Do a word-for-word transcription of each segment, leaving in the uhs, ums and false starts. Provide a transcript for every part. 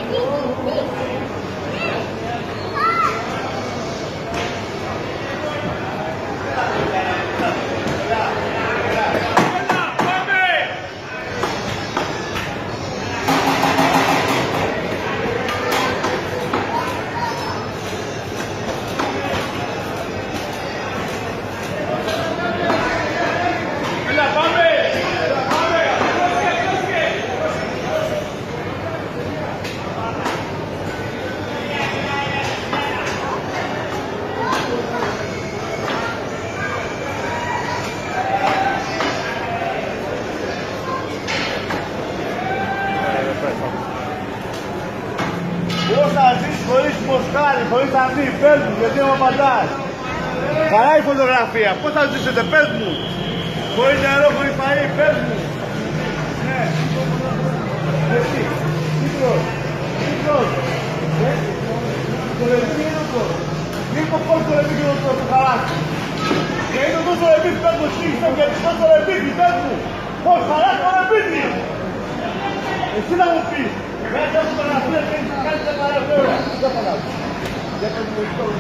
Πώς θα ζεις χωρίς μοσχάρι, χωρίς αυτή, πες μου, γιατί μου απαντάς. Καλά η φωτογραφία, πώς θα ζήσετε, πες μου. Χωρίς νερό, χωρίς φαΐ, πες μου. Ναι. Εσύ, Κύπρος, Κύπρος. Το λεπτή είναι αυτό. Λίγο πώς το λεπτή είναι αυτό, το χαλάκι. Και είναι τόσο λεπτή, πες μου, σύγχυσα και τόσο λεπτή, πες μου. Πώς χαλάκι το λεπτή. Εσύ να μου πεις. Μέσα από την αναφία και έχεις κάνει τα παραδόρα. Δεν φανάζω. Δεν θα μου το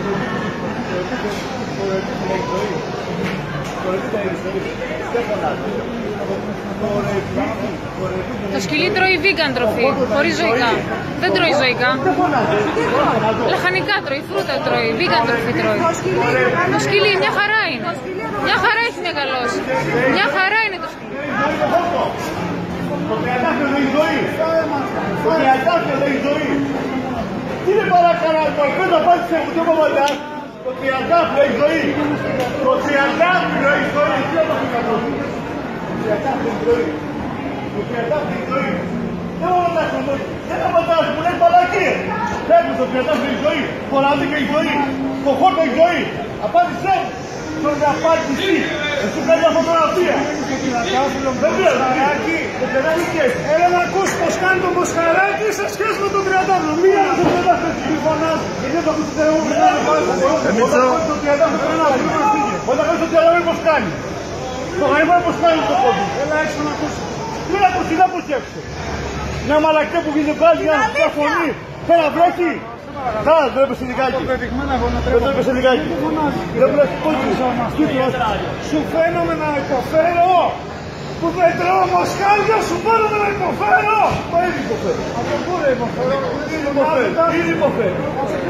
Το σκυλί τρώει vegan τροφή, χωρίς ζωικά. Δεν τρώει ζωικά. Λαχανικά τρώει, φρούτα τρώει, vegan τροφή τρώει. Το σκυλί μια χαρά είναι. Μια χαρά έχει μεγαλώσει. Μια χαρά είναι το σκυλί. Το τριαντάφυλλο δεν έχει ζωή. Το τριαντάφυλλο δεν έχει ζωή. Τι είναι παρακαλά, το πέντε απάντησε μου το παπαντάς. Το τριαντάφυλλο έχει ζωή. Το τριαντάφυλλο έχει ζωή. Τι είναι το τριαντάφυλλο. Το τριαντάφυλλο έχει ζωή. Το τριαντάφυλλο έχει ζωή. Δεν μπορώ να σου πω. Δεν απαντάς, μου λέει παλακίες. Βλέπεις το τριαντάφυλλο έχει ζωή. Το ραδίκι έχει ζωή. Το χόρτο έχει ζωή. Απάντησέ μου. Τον απάντηση. Εσύ παίρνει μια φωτογραφία. Δεν πειράζει. Δεν περνάει και έτσι. Έλα να ακούς πως κάνει το μοσχαράκι σε σχέση με τον τριαντάφυλλο. Μία δεν φωτογραφία. Τι φωνάζει. Γιατί δεν το ακούς το τριαντάφυλλο. Όταν κάνεις το τριαντάφυλλο πρέπει να φύγει. Όταν κάνεις το τριαντάφυλλο πως κάνει. Το γαϊμόνι πως κάνει το πόδι. Έλα έξω να ακούσεις. Τι να ακούσεις, να ακούσεις έξω. Μια μαλακιά που γίνεται πάλι για να φωνή. Πέρα βρέχει. Θα, δεν έπεσε λιγάκι. Δεν έπεσε λιγάκι. Δεν πρέπει να σου φαίνομαι να υποφέρω. Που δεν τρώω μοσχάρια, σου φαίνομαι να υποφέρω. Μα ήδη υποφέρω. Από πού δεν υποφέρω. Ήδη υποφέρω.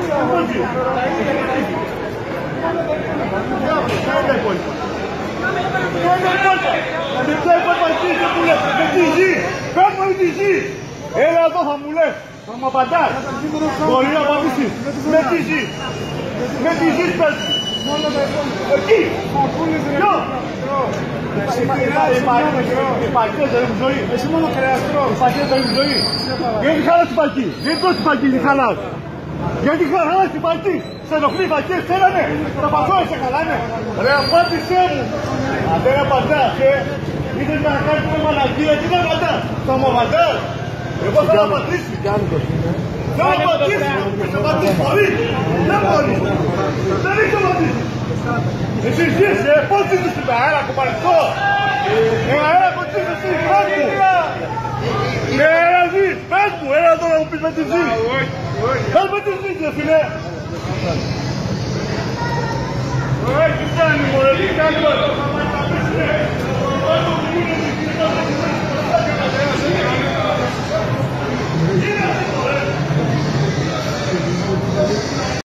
Ποια είναι τα υπόλοιπα. Ποια είναι τα υπόλοιπα. Με ποια υπόλοιπα εκεί και που λες. Με τι ζει. Πες μου τι ζει. Έλα εδώ θα μου λες. Θα μου απαντάς. Μπορεί να απαντήσεις. Με τι ζει. Με τι ζεις πες μου. Εκεί. Ποιο. Οι πακές δεν έχουν ζωή. Εσύ μόνο κρέας τρώω. Οι πακές δεν έχουν ζωή. Γιατί χαλάς την πακή. Γιατί τρώεις την πακή, τι χαλάς. Γιατί χαλάς την πακή. Σε ενοχλεί οι πακές, θέλανε. Τα παθώ, σε χαλάνε. Ρε απάντησέ μου. Αν δεν απαντάς, ε. Ήθελες να κάνεις μια μαλακία και δεν απαντάς. Θα μου απαντάς. Εγώ θα απαντήσει. Δεν απαντήσει. Θα απαντήσει πολύ. Δεν μπορεί. Δεν έχει απαντήσει. Εσύ ζεις, ε, πώς ζεις στην αέρα κοπαριστό. Με αέρα πώς ζεις εσύ, πες μου. Με αέρα ζεις, πες μου, έλα τώρα να μου πεις με τι ζεις. Πες με τι ζεις, ρε φίλε. Όχι, τι κάνει μωρέ, τι κάνει μωρέ.